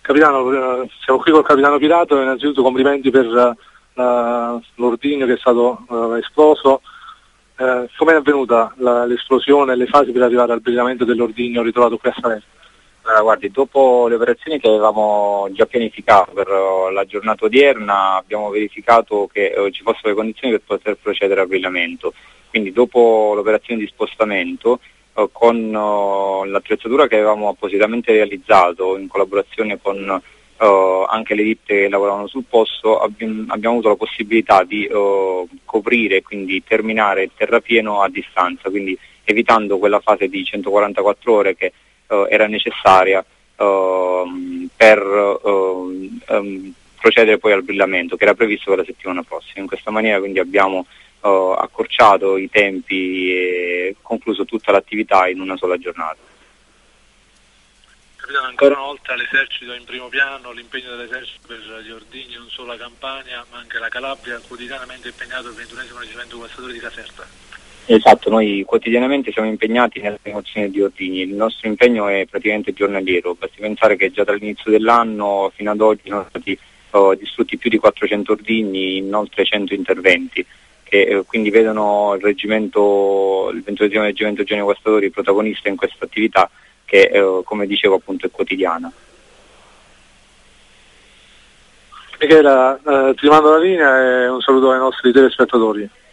Capitano, siamo qui col capitano Pirato, innanzitutto complimenti per l'ordigno che è stato esploso. Come è avvenuta l'esplosione e le fasi per arrivare al brillamento dell'ordigno ritrovato qui a Salerno? Guardi, dopo le operazioni che avevamo già pianificato per la giornata odierna, abbiamo verificato che ci fossero le condizioni per poter procedere al brillamento. Quindi dopo l'operazione di spostamento, con l'attrezzatura che avevamo appositamente realizzato in collaborazione con anche le ditte che lavoravano sul posto, abbiamo avuto la possibilità di coprire, quindi terminare il terrapieno a distanza, quindi evitando quella fase di 144 ore che era necessaria per procedere poi al brillamento, che era previsto per la settimana prossima. In questa maniera quindi abbiamo accorciato i tempi e concluso tutta l'attività in una sola giornata. Capitano, ancora una volta l'esercito in primo piano, l'impegno dell'esercito per gli ordigni, non solo la Campania ma anche la Calabria, quotidianamente impegnato al 21esimo reggimento guastatori di Caserta. Esatto, noi quotidianamente siamo impegnati nella rimozione di ordigni, il nostro impegno è praticamente giornaliero, basti pensare che già dall'inizio dell'anno fino ad oggi sono stati distrutti più di 400 ordigni in oltre 100 interventi, che quindi vedono il 22esimo reggimento Genio Guastatori protagonista in questa attività che come dicevo appunto è quotidiana. Michela, ti mando la linea e un saluto ai nostri telespettatori.